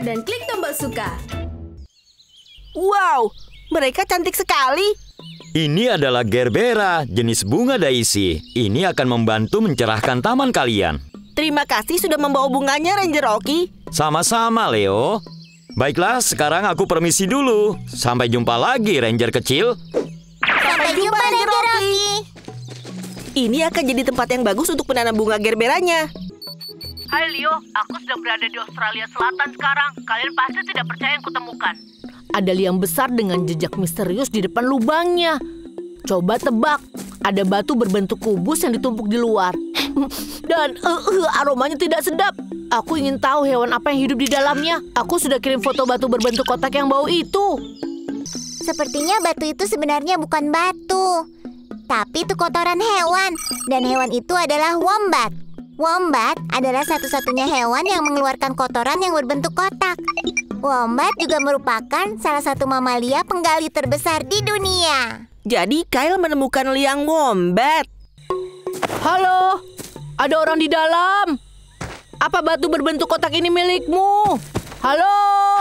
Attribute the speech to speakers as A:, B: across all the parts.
A: dan klik tombol suka.
B: Wow, mereka cantik sekali.
C: Ini adalah gerbera, jenis bunga daisy. Ini akan membantu mencerahkan taman kalian.
B: Terima kasih sudah membawa bunganya, Ranger Rocky.
C: Sama-sama, Leo. Baiklah, sekarang aku permisi dulu. Sampai jumpa lagi, Ranger kecil.
B: Sampai jumpa, Ranger Rocky. Ini akan jadi tempat yang bagus untuk menanam bunga gerberanya.
D: Hai Leo, aku sedang berada di Australia Selatan sekarang. Kalian pasti tidak percaya yang kutemukan.
E: Ada liang besar dengan jejak misterius di depan lubangnya. Coba tebak, ada batu berbentuk kubus yang ditumpuk di luar. Dan aromanya tidak sedap. Aku ingin tahu hewan apa yang hidup di dalamnya. Aku sudah kirim foto batu berbentuk kotak yang bau itu.
F: Sepertinya batu itu sebenarnya bukan batu, tapi itu kotoran hewan. Dan hewan itu adalah wombat. Wombat adalah satu-satunya hewan yang mengeluarkan kotoran yang berbentuk kotak. Wombat juga merupakan salah satu mamalia penggali terbesar di dunia.
B: Jadi Kyle menemukan liang wombat.
E: Halo, ada orang di dalam. Apa batu berbentuk kotak ini milikmu? Halo?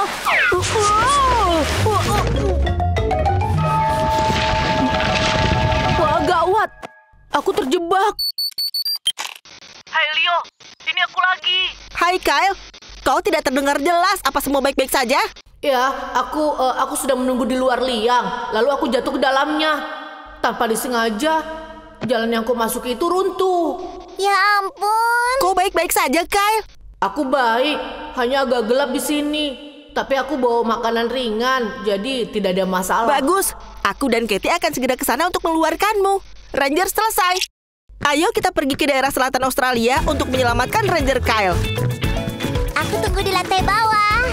E: Wah, gawat. Aku terjebak.
D: Hai Leo, sini aku lagi.
B: Hai Kyle, kau tidak terdengar jelas. Apa semua baik-baik saja?
E: Ya, aku sudah menunggu di luar liang. Lalu aku jatuh ke dalamnya. Tanpa disengaja, jalan yang aku masuki itu runtuh.
F: Ya ampun.
B: Kau baik-baik saja, Kyle?
E: Aku baik, hanya agak gelap di sini. Tapi aku bawa makanan ringan, jadi tidak ada masalah.
B: Bagus, aku dan Katie akan segera ke sana untuk mengeluarkanmu. Ranger selesai. Ayo kita pergi ke daerah selatan Australia untuk menyelamatkan Ranger Kyle.
F: Aku tunggu di lantai bawah.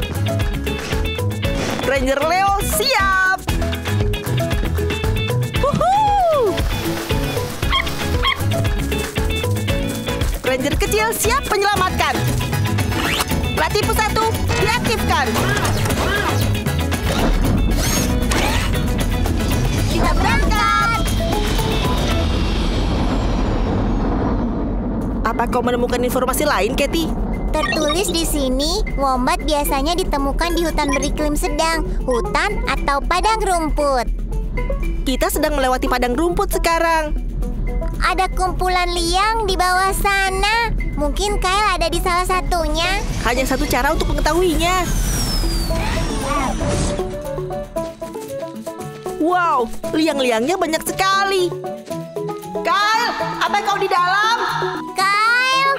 B: Ranger Leo siap. Wuhuu. Ranger kecil siap menyelamatkan. Latifu 1 diaktifkan.
F: Kita berangkat.
B: Apa kau menemukan informasi lain, Katie?
F: Tertulis di sini, wombat biasanya ditemukan di hutan beriklim sedang, hutan atau padang rumput.
B: Kita sedang melewati padang rumput sekarang.
F: Ada kumpulan liang di bawah sana. Mungkin Kyle ada di salah satunya.
B: Hanya satu cara untuk mengetahuinya. Wow, liang-liangnya banyak sekali. Kyle, apa kau di dalam?
F: Kyle!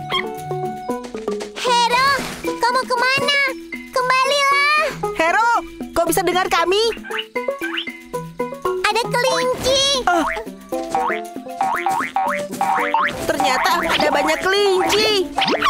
F: Hero, kau mau kemana? Kembalilah!
B: Hero, kau bisa dengar kami?
F: Ada kelinci!
B: Ternyata ada banyak kelinci.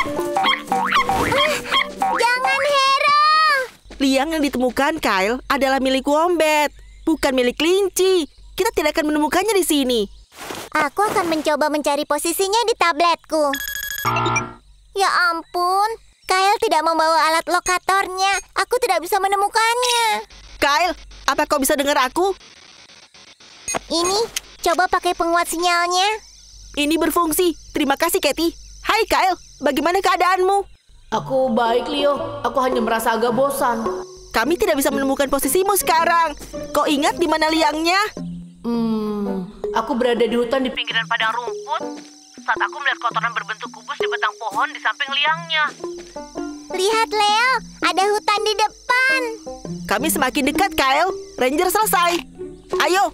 F: Jangan, Hero!
B: Liang yang ditemukan Kyle adalah milik wombat, bukan milik kelinci. Kita tidak akan menemukannya di sini.
F: Aku akan mencoba mencari posisinya di tabletku. Ya ampun, Kyle tidak membawa alat lokatornya. Aku tidak bisa menemukannya.
B: Kyle, apa kau bisa dengar aku?
F: Ini, coba pakai penguat sinyalnya.
B: Ini berfungsi. Terima kasih, Katie. Hai, Kyle. Bagaimana keadaanmu?
E: Aku baik, Leo. Aku hanya merasa agak bosan.
B: Kami tidak bisa menemukan posisimu sekarang. Kau ingat di mana liangnya?
E: Aku berada di hutan di
D: Pinggiran padang rumput, saat aku melihat kotoran berbentuk kubus di batang pohon di samping liangnya.
F: Lihat, Leo. Ada hutan di depan.
B: Kami semakin dekat, Kyle. Ranger selesai. Ayo.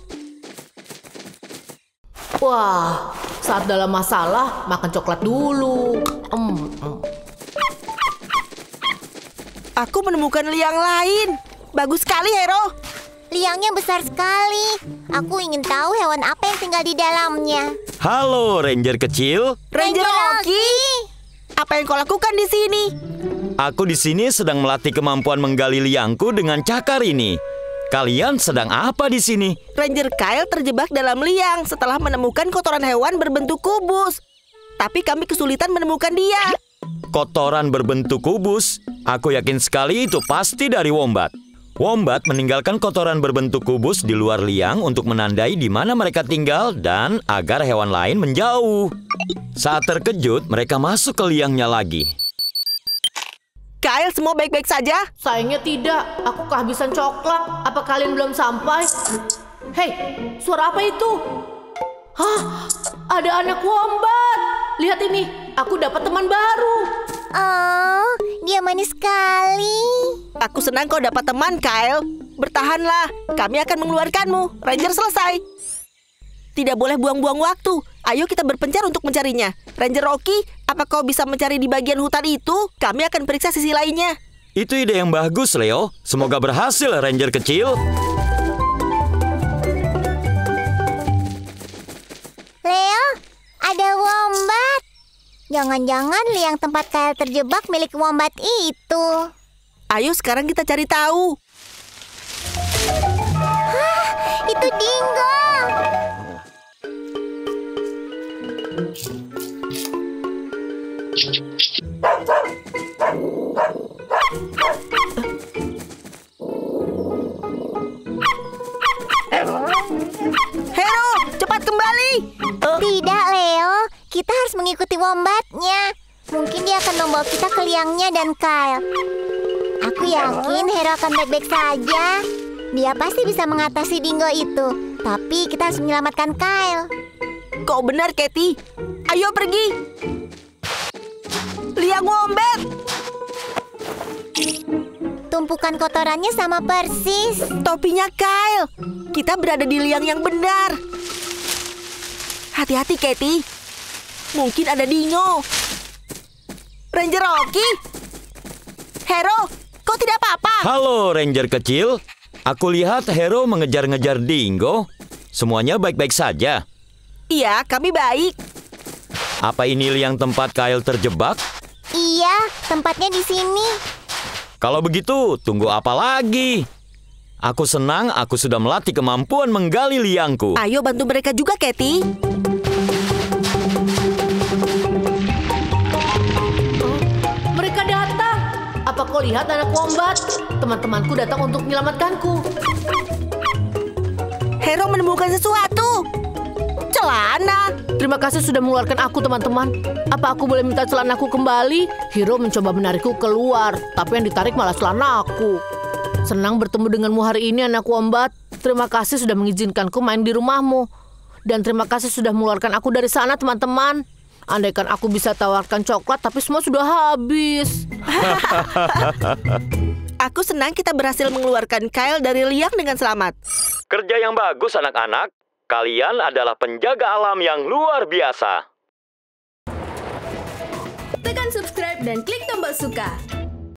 E: Wah, saat dalam masalah, makan coklat dulu.
B: Aku menemukan liang lain. Bagus sekali, Hero.
F: Liangnya besar sekali. Aku ingin tahu hewan apa yang tinggal di dalamnya.
C: Halo, Ranger kecil.
B: Ranger Rocky. Apa yang kau lakukan di sini?
C: Aku di sini sedang melatih kemampuan menggali liangku dengan cakar ini. Kalian sedang apa di sini?
B: Ranger Kyle terjebak dalam liang setelah menemukan kotoran hewan berbentuk kubus. Tapi kami kesulitan menemukan dia.
C: Kotoran berbentuk kubus? Aku yakin sekali itu pasti dari wombat. Wombat meninggalkan kotoran berbentuk kubus di luar liang untuk menandai di mana mereka tinggal dan agar hewan lain menjauh. Saat terkejut, mereka masuk ke liangnya lagi.
B: Kyle, semua baik-baik saja?
E: Sayangnya tidak. Aku kehabisan coklat. Apa kalian belum sampai? Hei, suara apa itu? Hah? Ada anak wombat. Lihat ini, aku dapat teman baru.
F: Oh, dia manis sekali.
B: Aku senang kau dapat teman, Kyle. Bertahanlah, kami akan mengeluarkanmu. Ranger selesai. Tidak boleh buang-buang waktu. Ayo kita berpencar untuk mencarinya. Ranger Rocky, apa kau bisa mencari di bagian hutan itu? Kami akan periksa sisi lainnya.
C: Itu ide yang bagus, Leo. Semoga berhasil, Ranger kecil.
F: Leo, ada wombat. Jangan-jangan liang tempat Kyle terjebak milik wombat itu.
B: Ayo sekarang kita cari tahu.
F: Itu Dingo.
B: Hero, cepat kembali.
F: Tidak, Leo. Kita harus mengikuti wombatnya. Mungkin dia akan membawa kita ke liangnya dan Kyle. Aku yakin Hero akan baik-baik saja. Dia pasti bisa mengatasi Dingo itu. Tapi kita harus menyelamatkan Kyle.
B: Kau benar, Katie. Ayo pergi. Liang wombat.
F: Tumpukan kotorannya sama persis.
B: Topinya Kyle. Kita berada di liang yang benar. Hati-hati, Katie. Mungkin ada Dingo. Ranger Rocky. Hero, kau tidak apa-apa?
C: Halo, Ranger kecil. Aku lihat Hero mengejar-ngejar Dingo. Semuanya baik-baik saja.
B: Iya, kami baik.
C: Apa ini liang tempat Kyle terjebak?
F: Iya, tempatnya di sini.
C: Kalau begitu, tunggu apa lagi? Aku senang aku sudah melatih kemampuan menggali liangku.
B: Ayo bantu mereka juga, Katie.
E: Mereka datang. Apa kau lihat anak wombat? Teman-temanku datang untuk menyelamatkanku.
B: Hero menemukan sesuatu. Celana.
E: Terima kasih sudah mengeluarkan aku, teman-teman. Apa aku boleh minta celanaku kembali? Hero mencoba menarikku keluar, tapi yang ditarik malah celanaku. Senang bertemu denganmu hari ini, anak wombat. Terima kasih sudah mengizinkanku main di rumahmu. Dan terima kasih sudah mengeluarkan aku dari sana, teman-teman. Andaikan aku bisa tawarkan coklat, tapi semua sudah habis.
B: Aku senang kita berhasil mengeluarkan Kyle dari liang dengan selamat.
C: Kerja yang bagus, anak-anak. Kalian adalah penjaga alam yang luar biasa.
A: Tekan subscribe dan klik tombol suka.